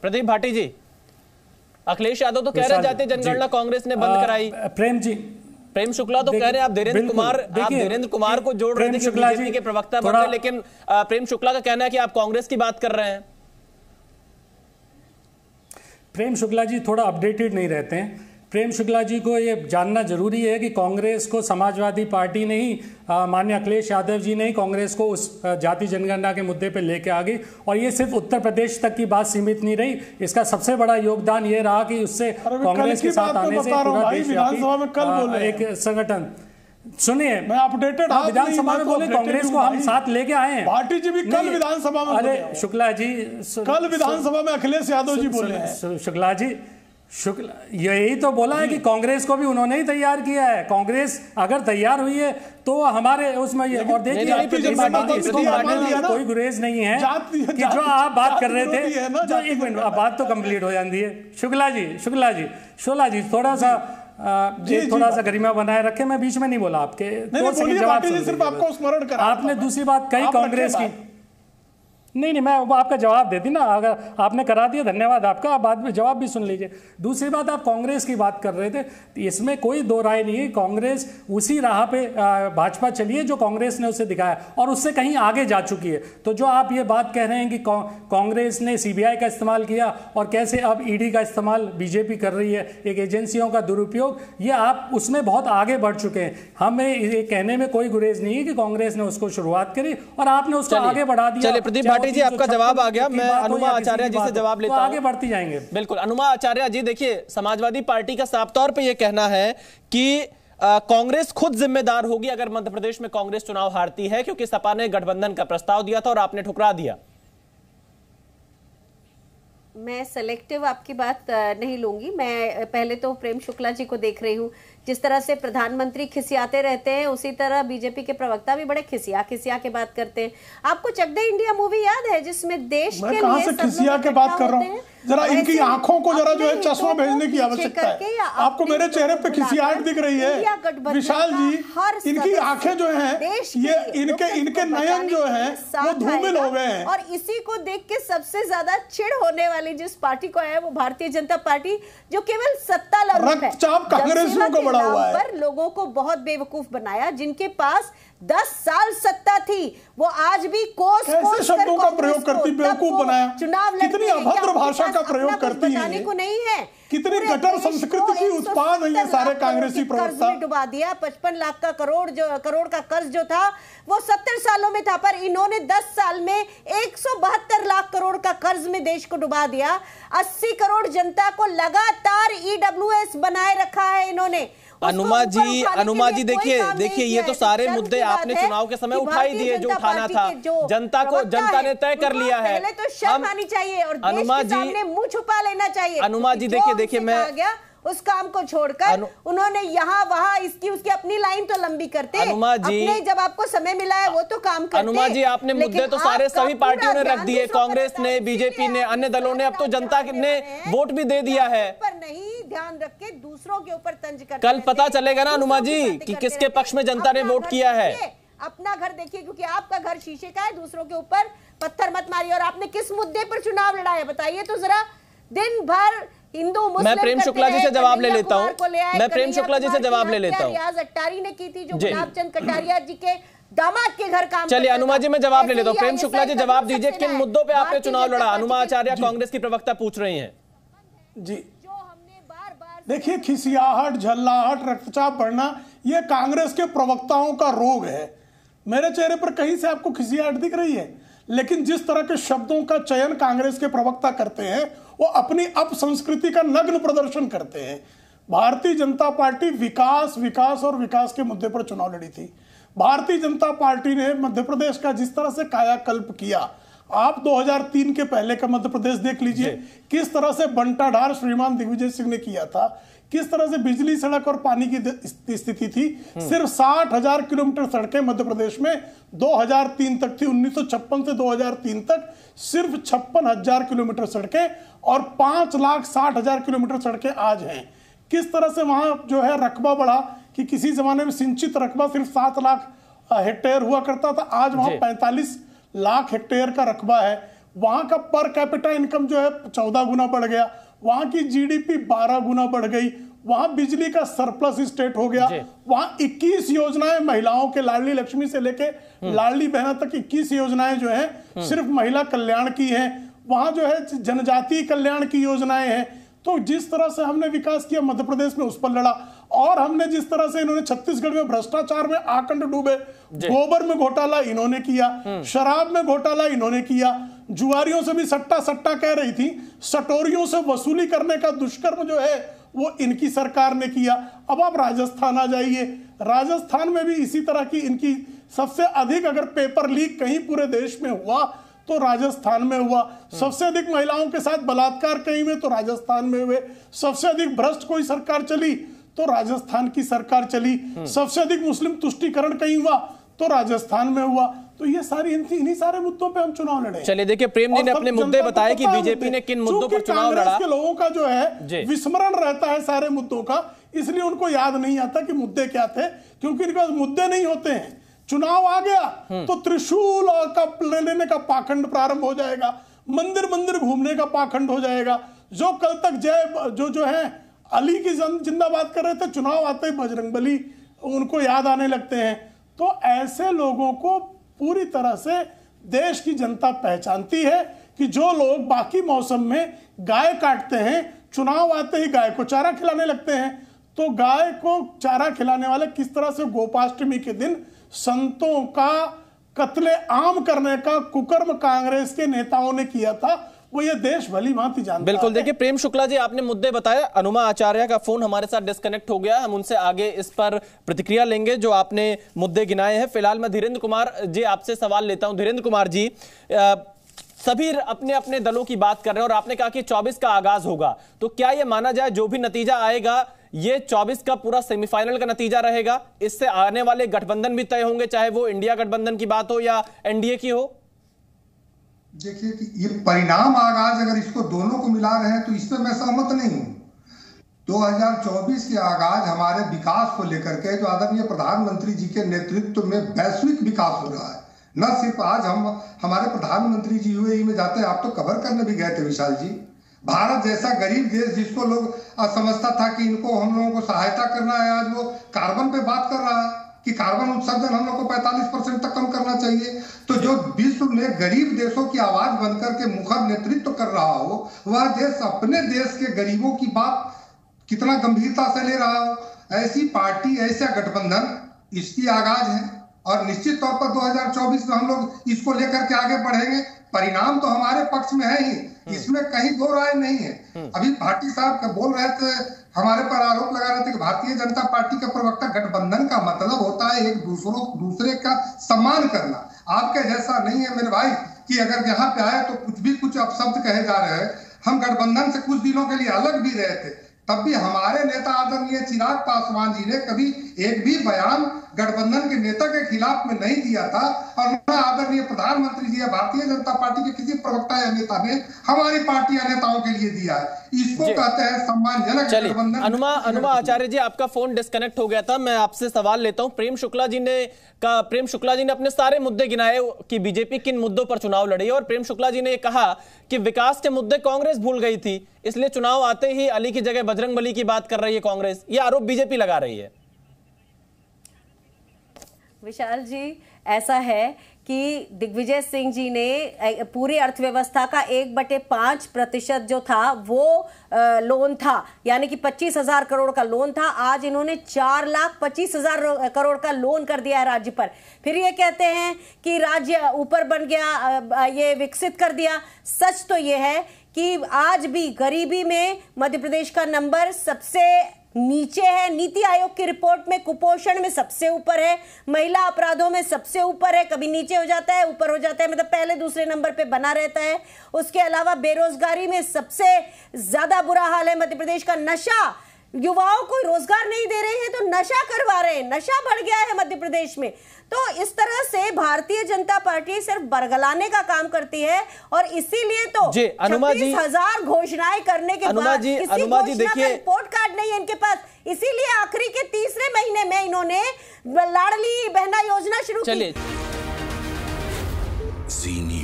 प्रदीप भाटी जी, अखिलेश यादव तो कह रहे जातीय जनगणना कांग्रेस ने बंद कराई। प्रेम शुक्ला तो कह रहे हैं आप धीरेन्द्र कुमार को जोड़ रहे थे कि बीजेपी के प्रवक्ता बन रहे, लेकिन प्रेम शुक्ला का कहना है कि आप कांग्रेस की बात कर रहे हैं। प्रेम शुक्ला जी थोड़ा अपडेटेड नहीं रहते हैं। प्रेम शुक्ला जी को ये जानना जरूरी है कि कांग्रेस को समाजवादी पार्टी ने ही, माननीय अखिलेश यादव जी ने ही कांग्रेस को उस जाति जनगणना के मुद्दे पे लेके आ गई, और ये सिर्फ उत्तर प्रदेश तक की बात सीमित नहीं रही। इसका सबसे बड़ा योगदान ये रहा कि उससे कांग्रेस के साथ आने से पूरा देशव्यापी एक संगठन, सुनिए मैं अपडेटेड, विधानसभा में बोले कांग्रेस को हम साथ लेके आए हैं। भाटी जी भी कल विधानसभा में, अरे शुक्ला जी कल विधानसभा में अखिलेश यादव जी बोले हैं। शुक्ला जी यही तो बोला है कि कांग्रेस को भी उन्होंने ही तैयार किया है। कांग्रेस अगर तैयार हुई है तो हमारे उसमें ये, और देखिए कोई गुरेज नहीं है कि जो आप बात कर रहे थे, जो एक मिनट बात तो कंप्लीट हो जाती है। शुक्ला जी थोड़ा सा गरिमा बनाए रखे। मैं बीच में नहीं बोला आपके, सिर्फ आपको स्मरण करा। आपने दूसरी बात कही कांग्रेस की, नहीं मैं आपका जवाब देती ना, अगर आपने करा दिया धन्यवाद आपका, आप बाद में जवाब भी सुन लीजिए। दूसरी बात, आप कांग्रेस की बात कर रहे थे, इसमें कोई दो राय नहीं है। कांग्रेस उसी राह पे भाजपा चली है जो कांग्रेस ने उसे दिखाया, और उससे कहीं आगे जा चुकी है। तो जो आप ये बात कह रहे हैं कि कांग्रेस ने सीबीआई का इस्तेमाल किया और कैसे अब ईडी का इस्तेमाल बीजेपी कर रही है, एक एजेंसियों का दुरुपयोग, ये आप उसमें बहुत आगे बढ़ चुके हैं। हमें ये कहने में कोई गुरेज नहीं है कि कांग्रेस ने उसको शुरुआत करी और आपने उसको आगे बढ़ा दिया। जी आपका जवाब आ गया। मैं अनुमा आचार्य जी से जवाब लेता हूं, आगे बढ़ती जाएंगे। बिल्कुल, अनुमा आचार्य जी, देखिए समाजवादी पार्टी का साफ तौर पे ये कहना है कि कांग्रेस खुद जिम्मेदार होगी अगर मध्य प्रदेश में कांग्रेस चुनाव हारती है, क्योंकि सपा ने गठबंधन का प्रस्ताव दिया था और आपने ठुकरा दिया। मैं सेलेक्टिव आपकी बात नहीं लूंगी। मैं पहले तो प्रेम शुक्ला जी को देख रही हूँ, जिस तरह से प्रधानमंत्री खिसियाते रहते हैं उसी तरह बीजेपी के प्रवक्ता भी बड़े खिसिया के बात करते हैं। आपको चक दे इंडिया मूवी याद है जिसमें देश के लिए खिसिया के बात कर रहा हूँ? जरा इनकी आंखों को जरा जो है चश्मा भेजने की आवश्यकता है। आपको मेरे चेहरे पे खिसियाहट दिख रही है विशाल जी, इनकी आंखें जो हैं, ये इनके नयन जो हैं वो धूमिल हो गए हैं। और इसी को देख के सबसे ज्यादा चिढ़ होने वाली जिस पार्टी को है वो भारतीय जनता पार्टी, जो केवल सत्ता लरूप है। रक्तचाप कांग्रेसियों को बढ़ा हुआ है, पर लोगों को बहुत बेवकूफ बनाया। जिनके पास 10 साल सत्ता थी वो आज भी कोस शब्दों का प्रयोग करती, बेवकूफ बनाया। चुनाव कितनी अभद्र भाषा का प्रयोग करती है, को नहीं है। कितनी कट्टर संस्कृति की उत्पाद है ये सारे कांग्रेसी प्रवक्ता। डुबा दिया 55 लाख का करोड़ का कर्ज जो था वो 70 सालों में था, पर इन्होंने 10 साल में 172 लाख करोड़ का कर्ज में देश को डुबा दिया। 80 करोड़ जनता को लगातार ईडब्ल्यूएस बनाए रखा है इन्होंने। अनुमा जी देखिए ये तो सारे मुद्दे आपने चुनाव के समय उठाई दिए, जो उठाना था। जनता ने तय कर लिया है। पहले तो शर्म आनी चाहिए और देश के सामने मुंह छुपा लेना चाहिए। अनुमा जी देखिए मैं उस काम को छोड़कर उन्होंने यहाँ वहाँ उसकी अपनी लाइन तो लंबी करते हैं। अपने जब आपको समय मिला है वो तो काम करते हैं। अनुमा जी आपने मुद्दे तो सारे सभी पार्टियों ने रख दिए, कांग्रेस ने, बीजेपी ने, अन्य दलों ने, अब तो जनता ने वोट भी दे दिया है। पर नहीं ध्यान रख के दूसरों के ऊपर तंज कर, कल पता चलेगा ना अनुमा जी कि किसके पक्ष में जनता ने वोट किया है। अपना घर देखिए, क्योंकि आपका घर शीशे का है, दूसरों के ऊपर पत्थर मत मारिए। और आपने किस मुद्दे पर चुनाव लड़ा है बताइए तो जरा। दिन भर हिंदू मुस्लिम, मैं प्रेम शुक्ला जी से जवाब ले लेता हूँ। रियाज अट्टारी ने की थी, जो गुलाब चंद कटारिया जी के दामाद के घर काम। चलिए अनुमा जी मैं जवाब ले लेता हूँ। प्रेम शुक्ला जी जवाब दीजिए, किन मुद्दों पे आपने चुनाव लड़ा? अनुमा आचार्य कांग्रेस की प्रवक्ता पूछ रही हैं जी। देखिए खिसियाहट, झल्लाहट, रक्तचाप बढ़ना ये कांग्रेस के प्रवक्ताओं का रोग है। मेरे चेहरे पर कहीं से आपको खिसियाहट दिख रही है, लेकिन जिस तरह के शब्दों का चयन कांग्रेस के प्रवक्ता करते हैं वो अपनी अपसंस्कृति का नग्न प्रदर्शन करते हैं। भारतीय जनता पार्टी विकास और विकास के मुद्दे पर चुनाव लड़ी थी। भारतीय जनता पार्टी ने मध्य प्रदेश का जिस तरह से कायाकल्प किया, आप 2003 के पहले का मध्य प्रदेश देख लीजिए, किस तरह से बंटाढार श्रीमान दिग्विजय सिंह ने किया था, किस तरह से बिजली, सड़क और पानी की स्थिति थी। सिर्फ 60,000 किलोमीटर सड़कें मध्य प्रदेश में 2003 तक थी। 1956 से 2003 तक सिर्फ 56,000 किलोमीटर सड़कें और 5,60,000 किलोमीटर सड़कें आज हैं। किस तरह से वहां जो है रकबा बढ़ा कि किसी जमाने में सिंचित रकबा सिर्फ 7 लाख हेक्टेयर हुआ करता था, आज वहां 45 लाख हेक्टेयर का रकबा है। वहां का पर कैपिटा इनकम जो है 14 गुना बढ़ गया, वहां की जीडीपी 12 गुना बढ़ गई, वहां बिजली का सरप्लस स्टेट हो गया, वहां 21 योजनाएं महिलाओं के, लाडली लक्ष्मी से लेके लाडली बहना तक 21 योजनाएं जो है सिर्फ महिला कल्याण की हैं, वहां जो है जनजातीय कल्याण की योजनाएं हैं। तो जिस तरह से हमने विकास किया मध्य प्रदेश में उस पर लड़ा, और हमने जिस तरह से इन्होंने छत्तीसगढ़ में भ्रष्टाचार में आकंठ डूबे, गोबर में घोटाला इन्होंने किया, शराब में घोटाला इन्होंने किया, जुआरियों से भी सट्टा सट्टा कह रही थी, सटोरियों से वसूली करने का दुष्कर्म जो है वो इनकी सरकार ने किया। अब आप राजस्थान आ जाइए, राजस्थान में भी इसी तरह की इनकी सबसे अधिक अगर पेपर लीक कहीं पूरे देश में हुआ तो राजस्थान में हुआ, सबसे अधिक महिलाओं के साथ बलात्कार कहीं में तो राजस्थान में हुए, सबसे अधिक भ्रष्ट कोई सरकार चली तो राजस्थान की सरकार चली, सबसे अधिक मुस्लिम तुष्टीकरण कहीं हुआ तो राजस्थान में हुआ। तो ये सारी इन्हीं सारे मुद्दों पे हम चुनाव लड़े। चलिए देखिए, प्रेम जी ने अपने मुद्दे बताए कि बीजेपी ने किन मुद्दों पर चुनाव लड़ा। के लोगों का जो है विस्मरण रहता है सारे मुद्दों का, इसलिए उनको याद नहीं आता कि मुद्दे क्या थे, क्योंकि इनके पास मुद्दे नहीं होते हैं। चुनाव आ गया तो त्रिशूल और कप लेने का पाखंड प्रारंभ हो जाएगा, मंदिर मंदिर घूमने का पाखंड हो जाएगा। जो कल तक जो है अली की जिंदाबाद कर रहे थे, चुनाव आते ही बजरंगबली उनको याद आने लगते हैं। तो ऐसे लोगों को पूरी तरह से देश की जनता पहचानती है कि जो लोग बाकी मौसम में गाय काटते हैं, चुनाव आते ही गाय को चारा खिलाने लगते हैं। तो गाय को चारा खिलाने वाले किस तरह से गोपाष्टमी के दिन संतों का कत्ले आम करने का कुकर्म कांग्रेस के नेताओं ने किया था, वो ये देश भली भांति जानता है। बिल्कुल। देखिए प्रेम शुक्ला जी, आपने मुद्दे बताए, अनुमा आचार्य का फोन हमारे साथ डिस्कनेक्ट हो गया, हम उनसे आगे इस पर प्रतिक्रिया लेंगे जो आपने मुद्दे गिनाए हैं। फिलहाल मैं धीरेन्द्र कुमार जी आपसे सवाल लेता हूं। धीरेन्द्र कुमार जी, सभी अपने अपने दलों की बात कर रहे हैं और आपने कहा कि 24 का आगाज होगा, तो क्या यह माना जाए जो भी नतीजा आएगा ये 24 का पूरा सेमीफाइनल का नतीजा रहेगा? इससे आने वाले गठबंधन भी तय होंगे, चाहे वो इंडिया गठबंधन की बात हो या एनडीए की हो? देखिए कि ये परिणाम आगाज अगर इसको दोनों को मिला रहे हैं तो इस पर मैं सहमत नहीं हूं। 2024 के आगाज हमारे विकास को लेकर के जो आदरणीय प्रधानमंत्री जी के नेतृत्व में वैश्विक विकास हो रहा है। न सिर्फ आज हमारे प्रधानमंत्री जी यूएई में जाते हैं, आप तो कवर करने भी गए थे विशाल जी। भारत जैसा गरीब देश जिसको लोग समझता था कि इनको हम लोगों को सहायता करना है, आज वो कार्बन पे बात कर रहा है कि कार्बन उत्सर्जन हम लोग को 45% तक कम करना चाहिए। तो जो विश्व में गरीब देशों की आवाज बनकर के मुखर नेतृत्व कर रहा हो, वह देश अपने देश के गरीबों की बात कितना गंभीरता से ले रहा हो, ऐसी पार्टी ऐसा गठबंधन इसकी आगाज है। और निश्चित तौर पर 2024 में हम लोग इसको लेकर के आगे बढ़ेंगे। परिणाम तो हमारे पक्ष में है ही, इसमें कहीं दो राय नहीं है। अभी भाटी साहब बोल रहे थे, हमारे पर आरोप लगा रहे थे कि भारतीय जनता पार्टी का प्रवक्ता, गठबंधन का मतलब होता है एक दूसरे का सम्मान करना। आपके जैसा नहीं है मेरे भाई कि अगर यहाँ पे आए तो कुछ अपशब्द कहे जा रहे हैं। हम गठबंधन से कुछ दिनों के लिए अलग भी रहे थे, तब भी हमारे नेता आदरणीय चिराग पासवान जी ने कभी एक भी बयान गठबंधन के नेता के खिलाफ में नहीं दिया था। और न आदरणीय प्रधानमंत्री जी या भारतीय जनता पार्टी के किसी प्रवक्ता या नेता ने हमारी पार्टी या नेताओं के लिए दिया है। इसको कहते हैं सम्मानजनक गठबंधन। अनुमा आचार्य जी, आपका फोन डिस्कनेक्ट हो गया था, मैं आपसे सवाल लेता हूं। प्रेम शुक्ला जी ने अपने सारे मुद्दे गिनाए कि बीजेपी किन मुद्दों पर चुनाव लड़ी, और प्रेम शुक्ला जी ने कहा कि विकास के मुद्दे कांग्रेस भूल गई थी, इसलिए चुनाव आते ही अली की जगह बजरंगबली की बात कर रही है कांग्रेस। यह आरोप बीजेपी लगा रही है। विशाल जी, ऐसा है कि दिग्विजय सिंह जी ने पूरी अर्थव्यवस्था का 1/5% जो था वो लोन था, यानी कि 25,000 करोड़ का लोन था। आज इन्होंने 4,25,000 करोड़ का लोन कर दिया है राज्य पर। फिर ये कहते हैं कि राज्य ऊपर बन गया, ये विकसित कर दिया। सच तो ये है कि आज भी गरीबी में मध्य प्रदेश का नंबर सबसे नीचे है। नीति आयोग की रिपोर्ट में कुपोषण में सबसे ऊपर है, महिला अपराधों में सबसे ऊपर है, कभी नीचे हो जाता है ऊपर हो जाता है, मतलब पहले दूसरे नंबर पे बना रहता है। उसके अलावा बेरोजगारी में सबसे ज्यादा बुरा हाल है मध्य प्रदेश का। नशा, युवाओं को रोजगार नहीं दे रहे हैं तो नशा करवा रहे हैं, नशा बढ़ गया है मध्य प्रदेश में। तो इस तरह से भारतीय जनता पार्टी सिर्फ बरगलाने का काम करती है, और इसीलिए तो 36,000 घोषणाएं करने के बाद किसी घोषणा का रिपोर्ट कार्ड नहीं है इनके पास। इसीलिए आखिरी के तीसरे महीने में इन्होंने लाडली बहना योजना शुरू की।